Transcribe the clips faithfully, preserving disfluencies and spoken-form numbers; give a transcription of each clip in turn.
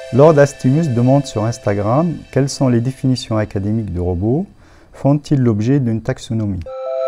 Lord Astimus demande sur Instagram quelles sont les définitions académiques de robots, font-ils l'objet d'une taxonomie?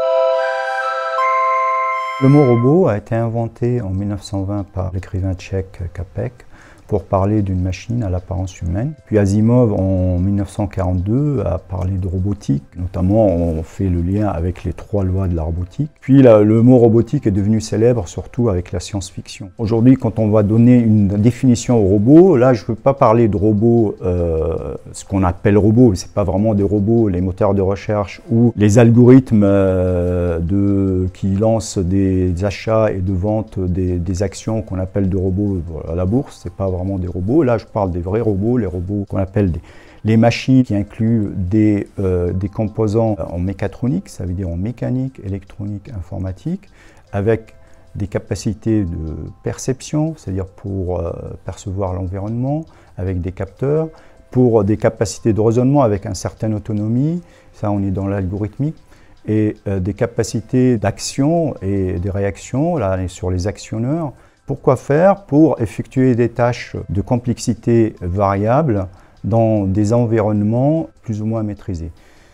Le mot robot a été inventé en mille neuf cent vingt par l'écrivain tchèque Čapek pour parler d'une machine à l'apparence humaine. Puis Asimov, en mille neuf cent quarante-deux, a parlé de robotique. Notamment, on fait le lien avec les trois lois de la robotique. Puis la, le mot robotique est devenu célèbre surtout avec la science-fiction. Aujourd'hui, quand on va donner une définition au robot, là, je ne veux pas parler de robots, euh, ce qu'on appelle robots, ce n'est pas vraiment des robots, les moteurs de recherche ou les algorithmes euh, de, qui lancent des achats et de vente des, des actions qu'on appelle de robots à la bourse. C'est pas vraiment des robots. Là, je parle des vrais robots, les robots qu'on appelle des, les machines qui incluent des, euh, des composants en mécatronique, ça veut dire en mécanique, électronique, informatique, avec des capacités de perception, c'est-à-dire pour euh, percevoir l'environnement, avec des capteurs, pour des capacités de raisonnement avec une certaine autonomie, ça on est dans l'algorithmique, et euh, des capacités d'action et des réactions, là on est sur les actionneurs. Pourquoi faire? Pour effectuer des tâches de complexité variable dans des environnements plus ou moins maîtrisés.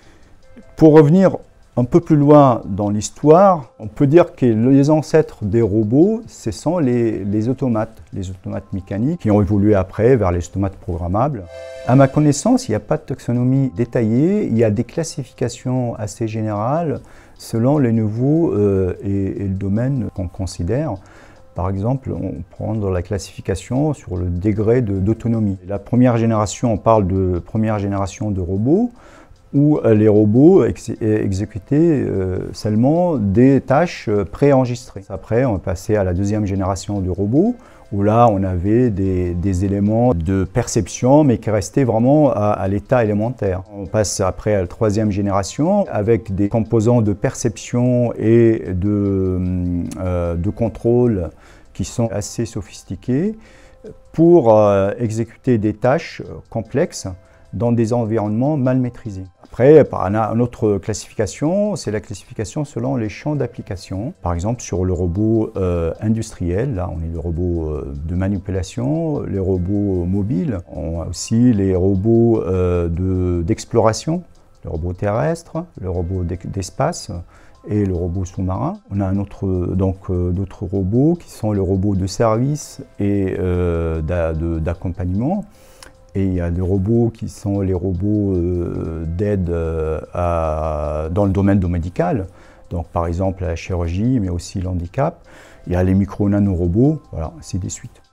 Pour revenir un peu plus loin dans l'histoire, on peut dire que les ancêtres des robots, ce sont les, les automates, les automates mécaniques qui ont évolué après vers les automates programmables. À ma connaissance, il n'y a pas de taxonomie détaillée, il y a des classifications assez générales selon les niveaux euh, et, et le domaine qu'on considère. Par exemple, on prend la classification sur le degré d'autonomie. La première génération, on parle de première génération de robots, où les robots ex exécutaient euh, seulement des tâches préenregistrées. Après, on est passé à la deuxième génération de robots, où là, on avait des, des éléments de perception, mais qui restaient vraiment à, à l'état élémentaire. On passe après à la troisième génération, avec des composants de perception et de, euh, de contrôle qui sont assez sophistiqués pour euh, exécuter des tâches complexes dans des environnements mal maîtrisés. Après, on a une autre classification, c'est la classification selon les champs d'application. Par exemple, sur le robot euh, industriel, là on est le robot euh, de manipulation, les robots mobiles, on a aussi les robots euh, d'exploration, le robot terrestre, le robot d'espace et le robot sous-marin. On a un autre, donc euh, d'autres robots qui sont les robots de service et euh, d'accompagnement. Et il y a des robots qui sont les robots euh, d'aide euh, dans le domaine du médical, donc par exemple la chirurgie, mais aussi l'handicap. Il y a les micro-nanorobots, voilà, ainsi de suite.